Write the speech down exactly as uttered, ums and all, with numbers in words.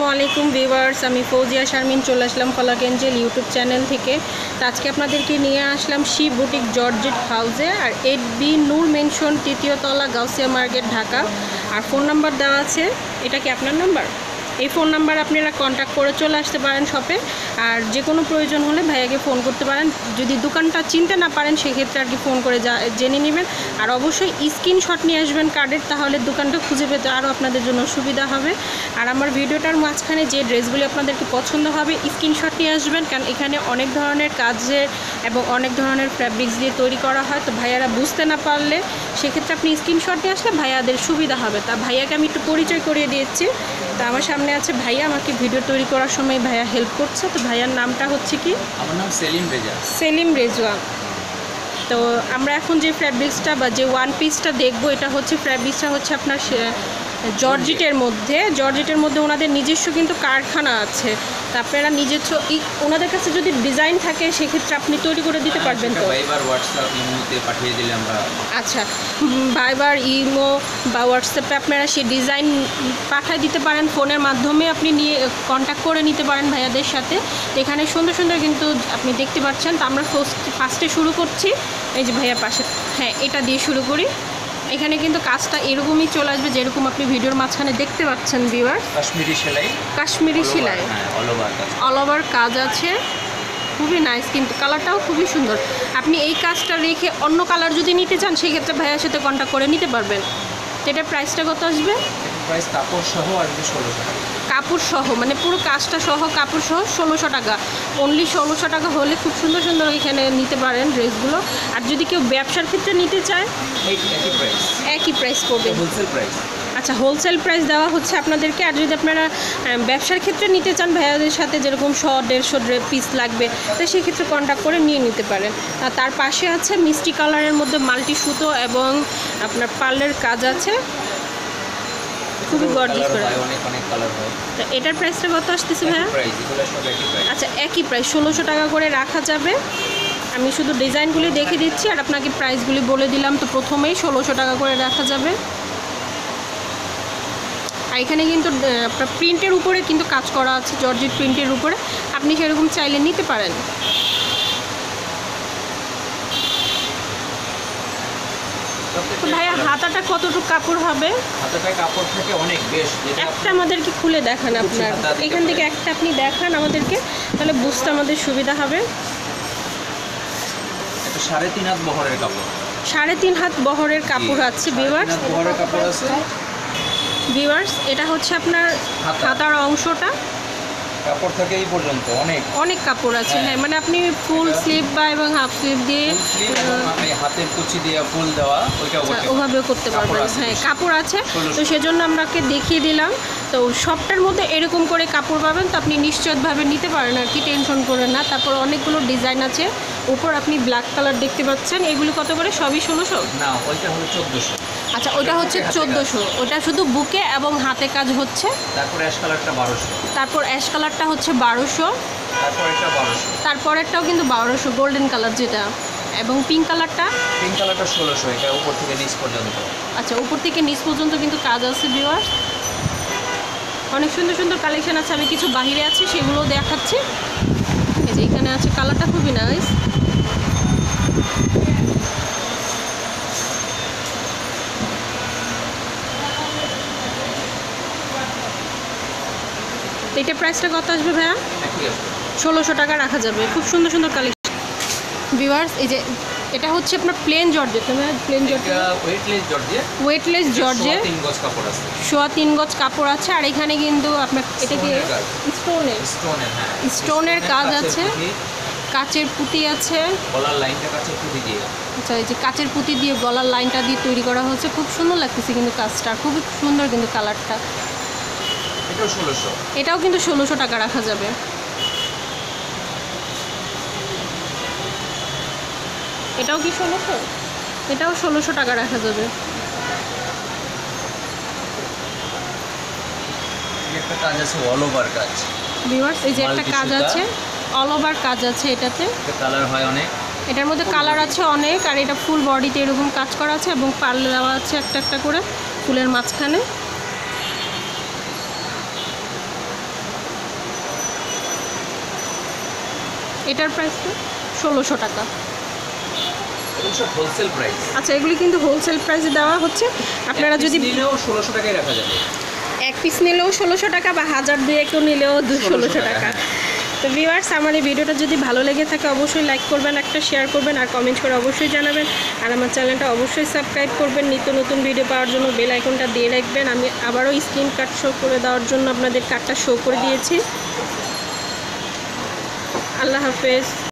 আলাইকুম ভিউয়ার্স, আমি ফৌজিয়া শারমিন চলে আসলাম ফলাক এঞ্জেল ইউটিউব চ্যানেল থেকে। তো আজকে আপনাদেরকে নিয়ে আসলাম শি বুটিক জর্জেট হাউসে, আর এইট বি নূর মেনশন, তৃতীয় তলা, গাউসিয়া মার্কেট, ঢাকা। আর ফোন নাম্বার দেওয়া আছে, এটা কি আপনার নাম্বার? এই ফোন নাম্বার আপনারা কন্ট্যাক্ট করে চলে আসতে পারেন শপে। আর যে কোনো প্রয়োজন হলে ভাইয়াকে ফোন করতে পারেন। যদি দোকানটা চিনতে না পারেন সেক্ষেত্রে আর কি ফোন করে যা জেনে নেবেন। আর অবশ্যই স্ক্রিনশট নিয়ে আসবেন কার্ডের, তাহলে দোকানটা খুঁজে পেতে আরও আপনাদের জন্য সুবিধা হবে। আর আমার ভিডিওটার মাঝখানে যে ড্রেসগুলি আপনাদেরকে পছন্দ হবে স্ক্রিনশট নিয়ে আসবেন, কারণ এখানে অনেক ধরনের কাজের এবং অনেক ধরনের ফ্যাব্রিক্স দিয়ে তৈরি করা হয়। তো ভাইয়ারা বুঝতে না পারলে সেক্ষেত্রে আপনি স্ক্রিনশট নিয়ে আসলে ভাইয়াদের সুবিধা হবে। তা ভাইয়াকে আমি একটু পরিচয় করিয়ে দিয়েছি। তা আমার সামনে আছে ভাইয়া, আমাকে ভিডিও তৈরি করার সময় ভাইয়া হেল্প করছে। তো ভাইয়ার নামটা হচ্ছে কি? আমার নাম সেলিম রেজা। সেলিম রেজওয়া। তো আমরা এখন যে ফ্যাব্রিক্সটা বা যে ওয়ান পিসটা দেখবো, এটা হচ্ছে ফ্যাব্রিক্সটা হচ্ছে আপনার জর্জেটের মধ্যে জর্জেটের মধ্যে ওনাদের নিজস্ব কিন্তু কারখানা আছে। তা আপনারা নিজস্ব ওনাদের কাছে যদি ডিজাইন থাকে সেক্ষেত্রে আপনি তৈরি করে দিতে পারবেন তো? ভাইবার হোয়াটসঅ্যাপ ইমোতে পাঠিয়ে দিলে আমরা। আচ্ছা, ভাইবার ইমো বা হোয়াটসঅ্যাপে আপনারা সেই ডিজাইন পাঠিয়ে দিতে পারেন। ফোনের মাধ্যমে আপনি নিয়ে কন্ট্যাক্ট করে নিতে পারেন ভাইয়াদের সাথে। এখানে সুন্দর সুন্দর কিন্তু আপনি দেখতে পাচ্ছেন। তো আমরা ফার্স্ট ফার্স্টে শুরু করছি এই যে ভাইয়ার পাশে, হ্যাঁ এটা দিয়ে শুরু করি। এখানে কিন্তু কাজটা এরকমই চলে আসবে যেরকম আপনি ভিডিওর মাঝখানে দেখতে পাচ্ছেন ভিউয়ার। কাশ্মীরি সেলাই, কাশ্মীরি সেলাই, অল ওভার কাজ, অল ওভার কাজ আছে। খুবই নাইস, কিন্তু কালারটাও খুবই সুন্দর। আপনি এই কাজটা রেখে অন্য কালার যদি নিতে চান সেক্ষেত্রে ভাইয়ার সাথে কন্ট্যাক্ট করে নিতে পারবেন। তো এটার প্রাইসটা কত আসবে? প্রাইস কাপড় সহ আসবে ষোলোশো টাকা। কাপড় সহ মানে পুরো কাজটা সহ কাপড় সহ ষোলোশো টাকা। অনলি ষোলোশো টাকা হলে খুব সুন্দর সুন্দর এখানে নিতে পারেন ড্রেসগুলো। আর যদি কেউ ব্যবসার ক্ষেত্রে নিতে চায় একই প্রাইস, একই প্রাইস পড়বে, হোলসেল প্রাইস। আচ্ছা, হোলসেল প্রাইস দেওয়া হচ্ছে আপনাদেরকে। আর যদি আপনারা ব্যবসার ক্ষেত্রে নিতে চান ভাইয়াদের সাথে, যেরকম শো দেড়শো পিস লাগবে, তো সেক্ষেত্রে কন্ট্যাক্ট করে নিয়ে নিতে পারেন। আর তার পাশে আছে মিষ্টি কালারের মধ্যে মাল্টি সুতো এবং আপনার পার্লের কাজ আছে, খুবই গর্জিয়াস করে। অনেক অনেক কালার হয়। তো এটার প্রাইসটা কত আসতেছে ভাইয়া? প্রাইস এগুলো সব একই প্রাইস। আচ্ছা, একই প্রাইস, ষোলোশো টাকা করে রাখা যাবে। আমি শুধু ডিজাইনগুলি দেখে দিচ্ছি আর আপনাকে প্রাইসগুলি বলে দিলাম। তো প্রথমেই ষোলোশো টাকা করে রাখা যাবে। আর এখানে কিন্তু আপনার প্রিন্টের উপরে কিন্তু কাজ করা আছে, জর্জেট প্রিন্টের উপরে, আপনি সেরকম চাইলে নিতে পারেন। তো ভাইয়া হাতাটা কতটুকু কাপড় হবে? হাতাটা কাপড় থেকে অনেক বেশ। একটা আমাদেরকে খুলে দেখান আপনার, এখান থেকে একটা আপনি দেখান আমাদেরকে, তাহলে বুঝতে আমাদের সুবিধা হবে। এটা সাড়ে তিন হাত বহরের কাপড়। সাড়ে তিন হাত বহরের কাপড় আছে ভিউয়ার্স। বহরের কাপড় আছে ভিউয়ার্স, এটা হচ্ছে আপনার হাতার অংশটা। কাপড় থেকে এই পর্যন্ত অনেক অনেক কাপড় আছে। হ্যাঁ, মানে আপনি ফুল স্লিভ বা এবং হাফ স্লিভ দিয়ে হাতের কুচি দিয়ে ফুল দেওয়া ওইটাও ওভাবেও করতে পারবেন। হ্যাঁ, কাপড় আছে, তো সেজন্য আমরাকে দেখিয়ে দিলাম। তো সবটার মধ্যে এরকম করে কাপড় পাবেন, তো আপনি নিশ্চিতভাবে নিতে পারেন আর কি, টেনশন করে না। তারপর অনেকগুলো ডিজাইন আছে। উপর আপনি ব্ল্যাক কালার দেখতে পাচ্ছেন, এগুলো কত করে? সবই ষোলোশো? না, ওইটা হলো চোদ্দোশো। আচ্ছা, ওইটা হচ্ছে চোদ্দোশো, ওটা শুধু বুকে এবং হাতে কাজ হচ্ছে। তারপর অ্যাশ কালারটা বারোশো। তারপর অ্যাশ কালারটা হচ্ছে বারোশো। তারপর এটা বারোশো। তারপরেরটাও কিন্তু বারোশো, গোল্ডেন কালার যেটা। এবং পিঙ্ক কালারটা? পিঙ্ক কালারটা ষোলোশো। এটা উপর থেকে নিচ পর্যন্ত। আচ্ছা, উপর থেকে নিচ পর্যন্ত কিন্তু কাজ আছে ভিউয়ার। অনেক সুন্দর সুন্দর কালেকশন আছে। আমি কিছু বাহিরে আছে সেগুলো দেখাচ্ছি। এই যে এখানে আছে, কালারটা খুবই নাইস। এটা প্রাইসটা কত আসবে ভাইয়া? ষোলোশো টাকা রাখা যাবে। খুব সুন্দর সুন্দর কালেকশন ভিউয়ার্স। এই যে এটা হচ্ছে আপনার plain georgette, plain georgette, weightless georgette, weightless georgette, তিন গজ কাপড় আছে, সোয়া তিন গজ কাপড় আছে। আর এখানে কিন্তু আপনার এটা কি স্টোনের স্টোনের হ্যাঁ স্টোনের কাজ আছে, কাচের পুঁতি আছে, গলার লাইনটা কাচের পুঁতি দিয়ে। আচ্ছা, এই যে কাচের পুঁতি দিয়ে গলার লাইনটা দিয়ে তৈরি করা হচ্ছে। খুব সুন্দর লাগতেছে কিন্তু কাজটা, খুব সুন্দর কিন্তু কালারটা। এটাও ষোলোশো। এটাও কিন্তু ষোলোশো টাকা রাখা যাবে। এটাও কি ষোলোশো? এটাও ষোলোশো টাকা রাখা যাবে। একটা কাজ আছে অল ওভার কাজ ভিউয়ার্স, এই যে একটা কাজ আছে অল ওভার কাজ আছে, এটাতে কালার হয় অনেক। এটার মধ্যে কালার আছে অনেক। আর এটা ফুল বডিতে এরকম কাজ করা আছে এবং পার্ল দেওয়া আছে একটা একটা করে ফুলের মাঝখানে। এটার প্রাইস তো ষোলোশো টাকা। Wholesale price. আচ্ছা, এগুলি কিন্তু হোলসেল প্রাইসে দেওয়া হচ্ছে। আপনারা যদি নিলেও ষোলোশো টাকায় রাখা যাবে, এক পিস নিলেও ষোলোশো টাকা বা হাজার দুয়েকও নিলেও দু ষোলোশো টাকা। তো ভিউয়ার্স, আমার এই ভিডিওটা যদি ভালো লেগে থাকে অবশ্যই লাইক করবেন, একটা শেয়ার করবেন আর কমেন্ট করে অবশ্যই জানাবেন। আর আমার চ্যানেলটা অবশ্যই সাবস্ক্রাইব করবেন। নিত্য নতুন ভিডিও পাওয়ার জন্য বেল আইকনটা দিয়ে রাখবেন। আমি আবারও স্ক্রিন কার্ড শো করে দেওয়ার জন্য আপনাদের কার্ডটা শো করে দিয়েছি। আল্লাহ হাফেজ।